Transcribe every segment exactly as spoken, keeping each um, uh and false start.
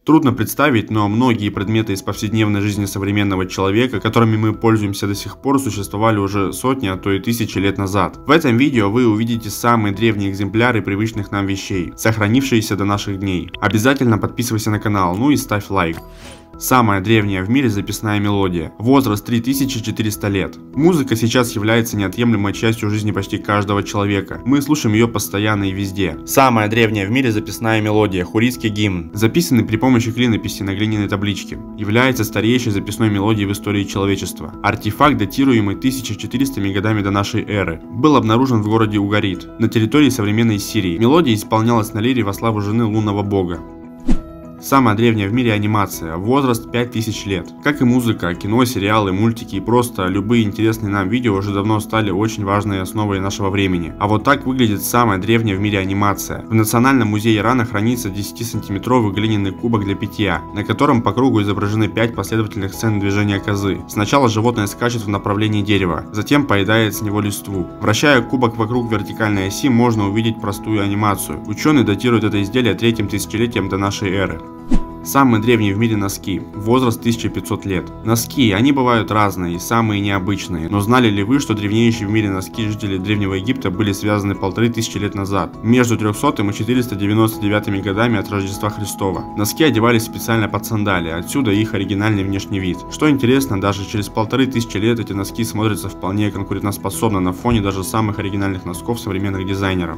Трудно представить, но многие предметы из повседневной жизни современного человека, которыми мы пользуемся до сих пор, существовали уже сотни, а то и тысячи лет назад. В этом видео вы увидите самые древние экземпляры привычных нам вещей, сохранившиеся до наших дней. Обязательно подписывайся на канал, ну и ставь лайк. Самая древняя в мире записная мелодия. Возраст три тысячи четыреста лет. Музыка сейчас является неотъемлемой частью жизни почти каждого человека. Мы слушаем ее постоянно и везде. Самая древняя в мире записная мелодия. Хурритский гимн. Записанный при помощи клинописи на глиняной табличке. Является старейшей записной мелодией в истории человечества. Артефакт, датируемый тысяча четырёхсотыми годами до нашей эры. Был обнаружен в городе Угарит, на территории современной Сирии. Мелодия исполнялась на лире во славу жены лунного бога. Самая древняя в мире анимация, возраст пять тысяч лет. Как и музыка, кино, сериалы, мультики и просто любые интересные нам видео уже давно стали очень важной основой нашего времени. А вот так выглядит самая древняя в мире анимация. В Национальном музее Ирана хранится десятисантиметровый глиняный кубок для питья, на котором по кругу изображены пять последовательных сцен движения козы. Сначала животное скачет в направлении дерева, затем поедает с него листву. Вращая кубок вокруг вертикальной оси, можно увидеть простую анимацию. Ученые датируют это изделие третьим тысячелетием до нашей эры. Самые древние в мире носки. Возраст тысяча пятьсот лет. Носки, они бывают разные и самые необычные. Но знали ли вы, что древнейшие в мире носки жителей Древнего Египта были связаны полторы тысячи лет назад, между трёхсотым и четыреста девяносто девятыми годами от Рождества Христова? Носки одевались специально под сандалии, отсюда их оригинальный внешний вид. Что интересно, даже через полторы тысячи лет эти носки смотрятся вполне конкурентоспособно на фоне даже самых оригинальных носков современных дизайнеров.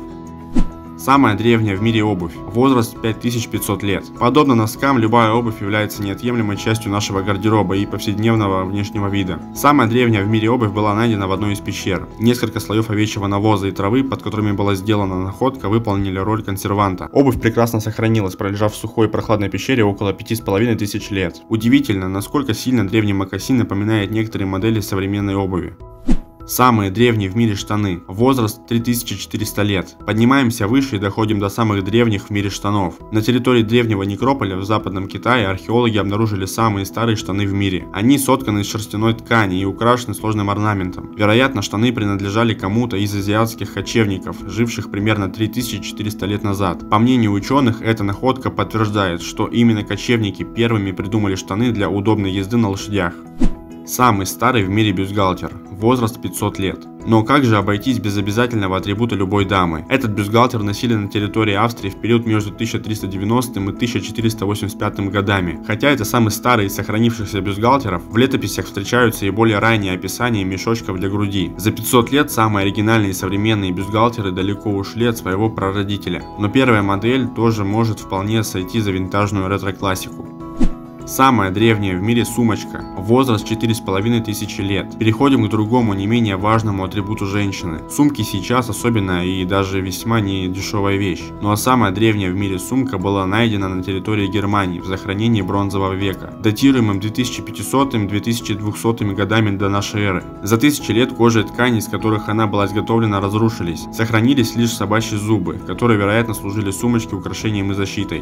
Самая древняя в мире обувь. Возраст пять тысяч пятьсот лет. Подобно носкам, любая обувь является неотъемлемой частью нашего гардероба и повседневного внешнего вида. Самая древняя в мире обувь была найдена в одной из пещер. Несколько слоев овечьего навоза и травы, под которыми была сделана находка, выполнили роль консерванта. Обувь прекрасно сохранилась, пролежав в сухой и прохладной пещере около пяти с половиной тысяч лет. Удивительно, насколько сильно древний мокасин напоминает некоторые модели современной обуви. Самые древние в мире штаны. Возраст три тысячи четыреста лет. Поднимаемся выше и доходим до самых древних в мире штанов. На территории древнего некрополя в западном Китае археологи обнаружили самые старые штаны в мире. Они сотканы из шерстяной ткани и украшены сложным орнаментом. Вероятно, штаны принадлежали кому-то из азиатских кочевников, живших примерно три тысячи четыреста лет назад. По мнению ученых, эта находка подтверждает, что именно кочевники первыми придумали штаны для удобной езды на лошадях. Самый старый в мире бюстгальтер. Возраст пятьсот лет. Но как же обойтись без обязательного атрибута любой дамы? Этот бюстгальтер носили на территории Австрии в период между тысяча триста девяностым и тысяча четыреста восемьдесят пятым годами. Хотя это самый старый из сохранившихся бюстгальтеров, в летописях встречаются и более ранние описания мешочков для груди. За пятьсот лет самые оригинальные и современные бюстгальтеры далеко ушли от своего прародителя. Но первая модель тоже может вполне сойти за винтажную ретро-классику. Самая древняя в мире сумочка. Возраст четыре с половиной тысячи лет. Переходим к другому, не менее важному атрибуту женщины. Сумки сейчас особенная и даже весьма не дешевая вещь. Ну а самая древняя в мире сумка была найдена на территории Германии в захоронении бронзового века, датируемым две тысячи пятисотым — две тысячи двухсотыми годами до нашей эры. За тысячи лет кожа и ткани, из которых она была изготовлена, разрушились. Сохранились лишь собачьи зубы, которые, вероятно, служили сумочке украшением и защитой.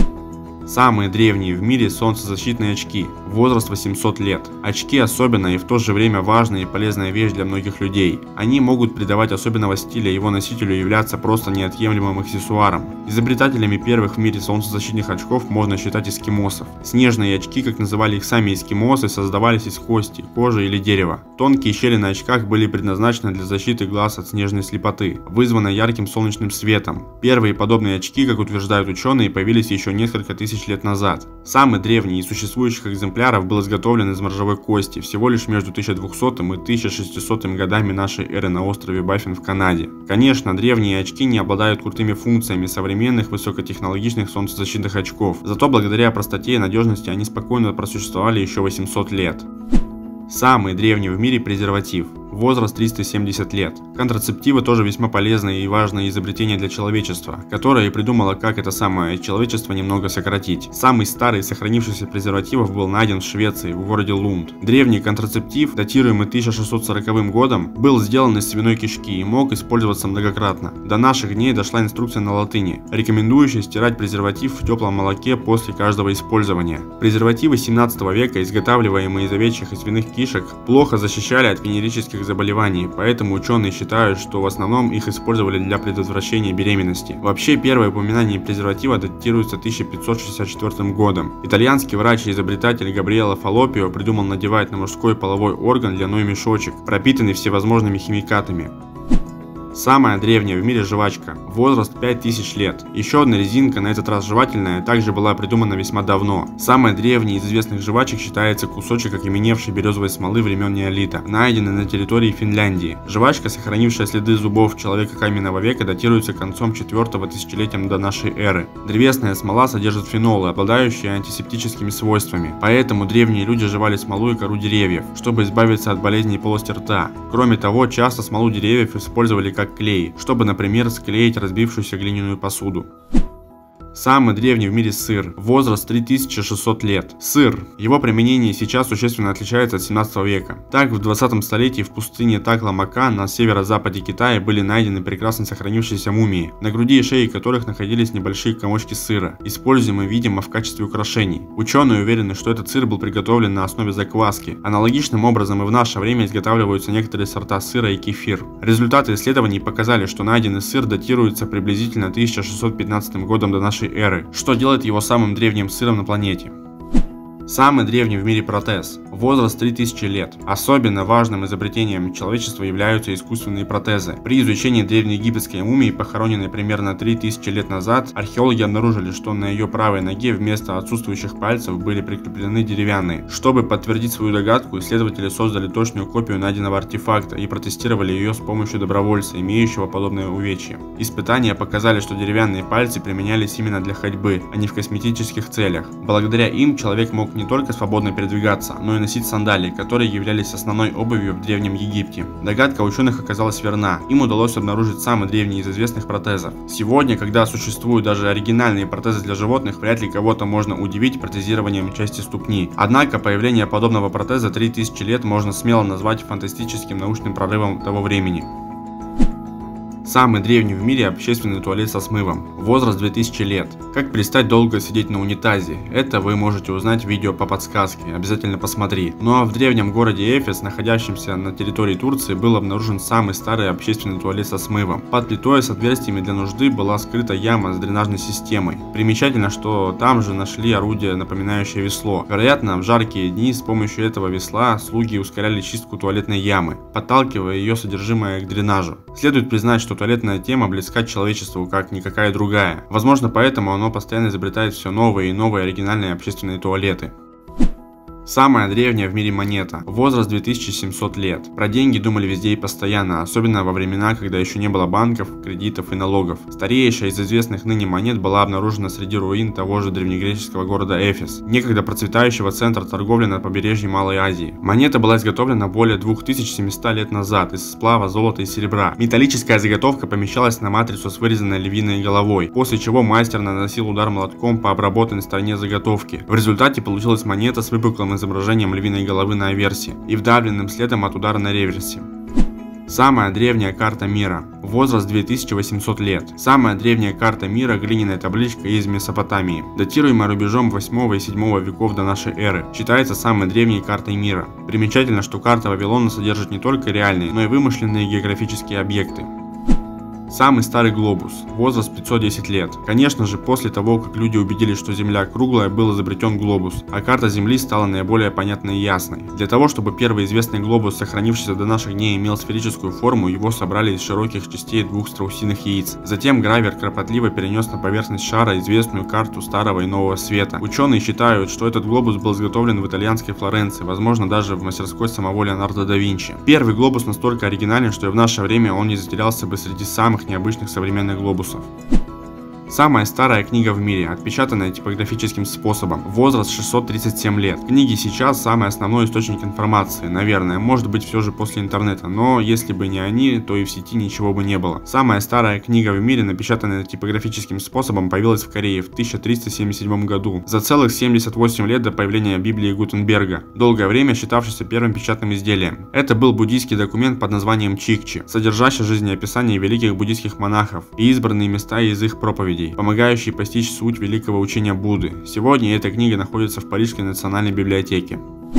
Самые древние в мире солнцезащитные очки. Возраст восемьсот лет. Очки особенная и в то же время важная и полезная вещь для многих людей. Они могут придавать особенного стиля его носителю и являться просто неотъемлемым аксессуаром. Изобретателями первых в мире солнцезащитных очков можно считать эскимосов. Снежные очки, как называли их сами эскимосы, создавались из кости, кожи или дерева. Тонкие щели на очках были предназначены для защиты глаз от снежной слепоты, вызванной ярким солнечным светом. Первые подобные очки, как утверждают ученые, появились еще несколько тысяч лет назад. Самый древний из существующих экземпляров был изготовлен из моржовой кости всего лишь между тысяча двухсотым и тысяча шестисотым годами нашей эры на острове Баффин в Канаде. Конечно, древние очки не обладают крутыми функциями современных высокотехнологичных солнцезащитных очков, зато благодаря простоте и надежности они спокойно просуществовали еще восемьсот лет. Самый древний в мире презерватив. Возраст триста семьдесят лет. Контрацептивы тоже весьма полезное и важное изобретение для человечества, которое и придумало, как это самое человечество немного сократить. Самый старый из сохранившихся презервативов был найден в Швеции, в городе Лунд. Древний контрацептив, датируемый тысяча шестьсот сороковым годом, был сделан из свиной кишки и мог использоваться многократно. До наших дней дошла инструкция на латыни, рекомендующая стирать презерватив в теплом молоке после каждого использования. Презервативы семнадцатого века, изготавливаемые из овечьих и свиных кишек, плохо защищали от венерических венерических заболеваний, поэтому ученые считают, что в основном их использовали для предотвращения беременности. Вообще, первое упоминание презерватива датируется тысяча пятьсот шестьдесят четвёртым годом. Итальянский врач и изобретатель Габриэло Фаллопио придумал надевать на мужской половой орган длиной мешочек, пропитанный всевозможными химикатами. Самая древняя в мире жвачка. Возраст пять тысяч лет. Еще одна резинка, на этот раз жевательная, также была придумана весьма давно. Самой древней из известных жвачек считается кусочек окаменевшей березовой смолы времен неолита, найденный на территории Финляндии. Жвачка, сохранившая следы зубов человека каменного века, датируется концом четвёртого тысячелетия до нашей эры. Древесная смола содержит фенолы, обладающие антисептическими свойствами. Поэтому древние люди жевали смолу и кору деревьев, чтобы избавиться от болезней полости рта. Кроме того, часто смолу деревьев использовали как клей, чтобы, например, склеить разбившуюся глиняную посуду. Самый древний в мире сыр. Возраст три тысячи шестьсот лет. Сыр. Его применение сейчас существенно отличается от семнадцатого века. Так, в двадцатом столетии в пустыне Такла-Макан на северо-западе Китая были найдены прекрасно сохранившиеся мумии, на груди и шее которых находились небольшие комочки сыра, используемые, видимо, в качестве украшений. Ученые уверены, что этот сыр был приготовлен на основе закваски. Аналогичным образом и в наше время изготавливаются некоторые сорта сыра и кефир. Результаты исследований показали, что найденный сыр датируется приблизительно тысяча шестьсот пятнадцатым годом до нашей эры, что делает его самым древним сыром на планете. Самый древний в мире протез. Возраст три тысячи лет. Особенно важным изобретением человечества являются искусственные протезы. При изучении древнеегипетской мумии, похороненной примерно три тысячи лет назад, археологи обнаружили, что на ее правой ноге вместо отсутствующих пальцев были прикреплены деревянные. Чтобы подтвердить свою догадку, исследователи создали точную копию найденного артефакта и протестировали ее с помощью добровольца, имеющего подобное увечье. Испытания показали, что деревянные пальцы применялись именно для ходьбы, а не в косметических целях. Благодаря им человек мог не только свободно передвигаться, но и носить сандалии, которые являлись основной обувью в Древнем Египте. Догадка ученых оказалась верна. Им удалось обнаружить самый древний из известных протезов. Сегодня, когда существуют даже оригинальные протезы для животных, вряд ли кого-то можно удивить протезированием части ступни. Однако появление подобного протеза три тысячи лет можно смело назвать фантастическим научным прорывом того времени. Самый древний в мире общественный туалет со смывом. Возраст две тысячи лет. Как перестать долго сидеть на унитазе? Это вы можете узнать в видео по подсказке, обязательно посмотри. Ну а в древнем городе Эфес, находящемся на территории Турции, был обнаружен самый старый общественный туалет со смывом. Под плитой с отверстиями для нужды была скрыта яма с дренажной системой. Примечательно, что там же нашли орудие, напоминающее весло. Вероятно, в жаркие дни с помощью этого весла слуги ускоряли чистку туалетной ямы, подталкивая ее содержимое к дренажу. Следует признать, что туалетная тема близка человечеству, как никакая другая. Возможно, поэтому оно постоянно изобретает все новые и новые оригинальные общественные туалеты. Самая древняя в мире монета. Возраст две тысячи семьсот лет. Про деньги думали везде и постоянно, особенно во времена, когда еще не было банков, кредитов и налогов. Старейшая из известных ныне монет была обнаружена среди руин того же древнегреческого города Эфес, некогда процветающего центра торговли на побережье Малой Азии. Монета была изготовлена более двух тысяч семисот лет назад из сплава золота и серебра. Металлическая заготовка помещалась на матрицу с вырезанной львиной головой, после чего мастер наносил удар молотком по обработанной стороне заготовки. В результате получилась монета с выпуклым изображением львиной головы на аверсе и вдавленным следом от удара на реверсе. Самая древняя карта мира. Возраст две тысячи восемьсот лет. Самая древняя карта мира — глиняная табличка из Месопотамии, датируемая рубежом восьмого и седьмого веков до нашей эры. Считается самой древней картой мира. Примечательно, что карта Вавилона содержит не только реальные, но и вымышленные географические объекты. Самый старый глобус. Возраст пятьсот десять лет. Конечно же, после того, как люди убедились, что Земля круглая, был изобретен глобус, а карта Земли стала наиболее понятной и ясной. Для того, чтобы первый известный глобус, сохранившийся до наших дней, имел сферическую форму, его собрали из широких частей двух страусиных яиц. Затем гравер кропотливо перенес на поверхность шара известную карту Старого и Нового Света. Ученые считают, что этот глобус был изготовлен в итальянской Флоренции, возможно, даже в мастерской самого Леонардо да Винчи. Первый глобус настолько оригинален, что и в наше время он не затерялся бы среди самых необычных современных глобусов. Самая старая книга в мире, отпечатанная типографическим способом. Возраст шестьсот тридцать семь лет. Книги сейчас самый основной источник информации, наверное, может быть все же после интернета, но если бы не они, то и в сети ничего бы не было. Самая старая книга в мире, напечатанная типографическим способом, появилась в Корее в тысяча триста семьдесят седьмом году, за целых семьдесят восемь лет до появления Библии Гутенберга, долгое время считавшийся первым печатным изделием. Это был буддийский документ под названием Чикчи, содержащий жизнеописание великих буддийских монахов и избранные места из их проповедей, помогающие постичь суть великого учения Будды. Сегодня эта книга находится в Парижской национальной библиотеке.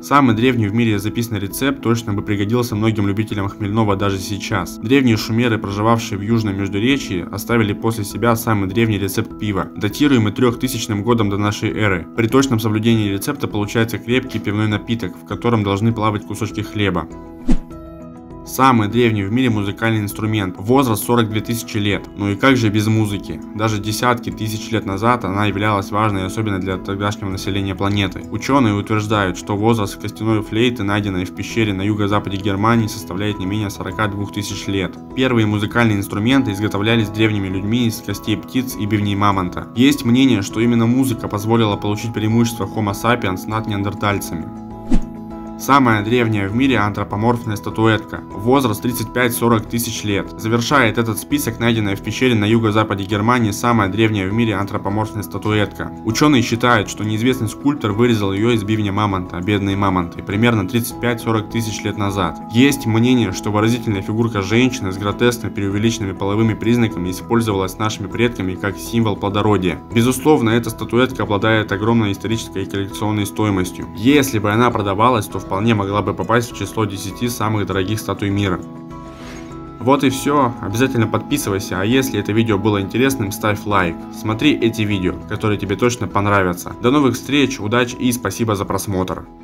Самый древний в мире записанный рецепт точно бы пригодился многим любителям хмельного даже сейчас. Древние шумеры, проживавшие в Южном Междуречии, оставили после себя самый древний рецепт пива, датируемый трехтысячным годом до нашей эры. При точном соблюдении рецепта получается крепкий пивной напиток, в котором должны плавать кусочки хлеба. Самый древний в мире музыкальный инструмент, возраст сорок две тысячи лет. Ну и как же без музыки? Даже десятки тысяч лет назад она являлась важной, особенно для тогдашнего населения планеты. Ученые утверждают, что возраст костяной флейты, найденной в пещере на юго-западе Германии, составляет не менее сорока двух тысяч лет. Первые музыкальные инструменты изготовлялись древними людьми из костей птиц и бивней мамонта. Есть мнение, что именно музыка позволила получить преимущество Homo sapiens над неандертальцами. Самая древняя в мире антропоморфная статуэтка, возраст тридцать пять — сорок тысяч лет. Завершает этот список найденная в пещере на юго-западе Германии самая древняя в мире антропоморфная статуэтка. Ученые считают, что неизвестный скульптор вырезал ее из бивня мамонта, бедные мамонты, примерно тридцать пять — сорок тысяч лет назад. Есть мнение, что выразительная фигурка женщины с гротескно преувеличенными половыми признаками использовалась нашими предками как символ плодородия. Безусловно, эта статуэтка обладает огромной исторической и коллекционной стоимостью. Если бы она продавалась, то вполне могла бы попасть в число десяти самых дорогих статуй мира. Вот и все. Обязательно подписывайся, а если это видео было интересным, ставь лайк. Смотри эти видео, которые тебе точно понравятся. До новых встреч, удачи и спасибо за просмотр.